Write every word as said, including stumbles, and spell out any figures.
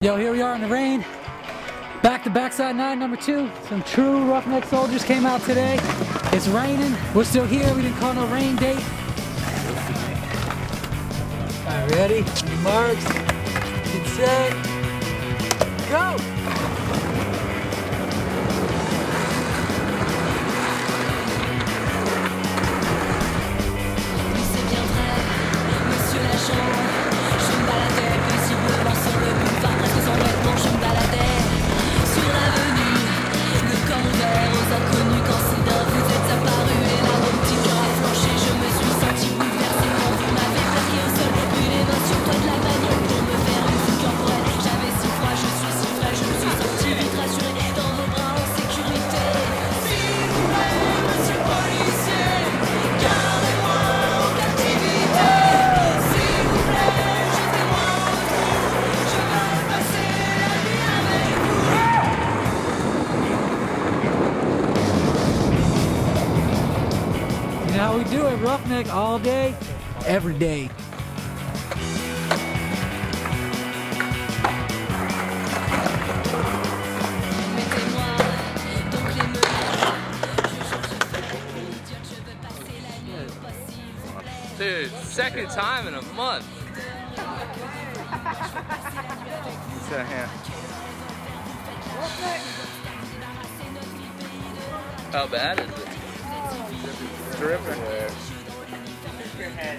Yo, here we are in the rain. Back to backside nine, number two. Some true Roughneck soldiers came out today. It's raining. We're still here. We didn't call no rain date. All right, ready? On your marks. Get set. Go! You know how we do it, Roughneck, all day, every day. Dude, second time in a month. Set a hand. How bad is it? Terrific. Your head.